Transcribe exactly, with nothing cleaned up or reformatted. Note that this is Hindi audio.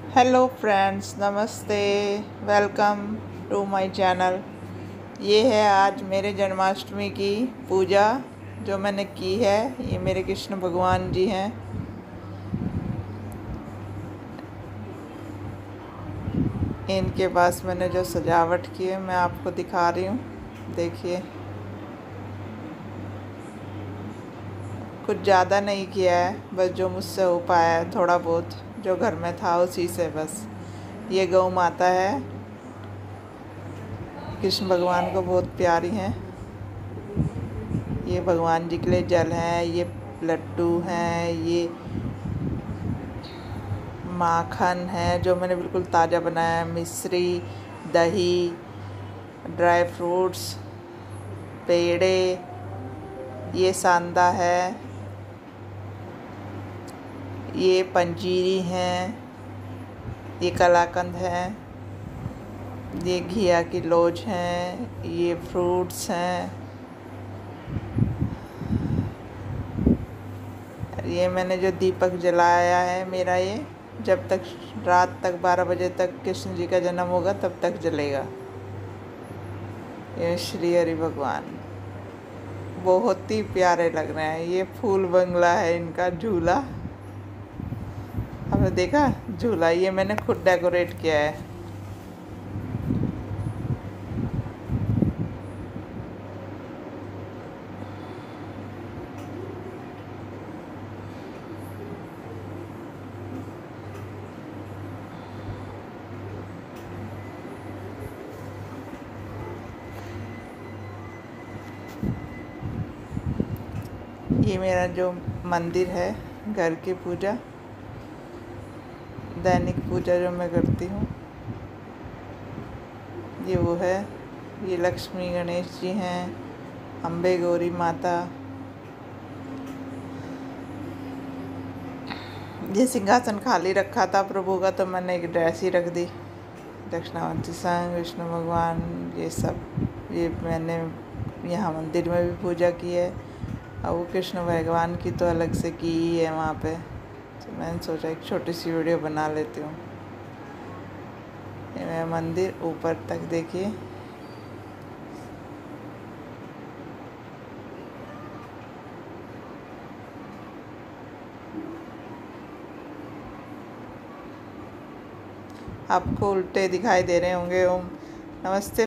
हेलो फ्रेंड्स, नमस्ते। Welcome to my channel. ये है आज मेरे जन्माष्टमी की पूजा जो मैंने की है। ये मेरे कृष्ण भगवान जी हैं। इनके पास मैंने जो सजावट की है मैं आपको दिखा रही हूँ। देखिए, कुछ ज़्यादा नहीं किया है, बस जो मुझसे हो पाया है, थोड़ा बहुत जो घर में था उसी से बस। ये गौ माता है, कृष्ण भगवान को बहुत प्यारी हैं। ये भगवान जी के लिए जल है, ये लड्डू हैं, ये माखन है जो मैंने बिल्कुल ताज़ा बनाया है, मिश्री, दही, ड्राई फ्रूट्स, पेड़े, ये सांदा है, ये पंजीरी हैं, ये कलाकंद है, ये घिया की लोज हैं, ये फ्रूट्स हैं। ये मैंने जो दीपक जलाया है मेरा, ये जब तक रात तक बारह बजे तक कृष्ण जी का जन्म होगा तब तक जलेगा। ये श्री हरि भगवान बहुत ही प्यारे लग रहे हैं। ये फूल बंगला है इनका झूला, आपने देखा झूला, ये मैंने खुद डेकोरेट किया है। ये मेरा जो मंदिर है, घर की पूजा, दैनिक पूजा जो मैं करती हूँ, ये वो है। ये लक्ष्मी गणेश जी हैं, अम्बे गौरी माता। ये सिंहासन खाली रखा था प्रभु का, तो मैंने एक ड्रेस ही रख दी। दक्षिणावर्ती संघ, विष्णु भगवान, ये सब ये मैंने यहाँ मंदिर में भी पूजा की है। और वो कृष्ण भगवान की तो अलग से की ही है वहाँ पे, तो मैंने सोचा एक छोटी सी वीडियो बना लेती हूँ। ये मेरा मंदिर ऊपर तक देखिए। आपको उल्टे दिखाई दे रहे होंगे। ओम नमस्ते।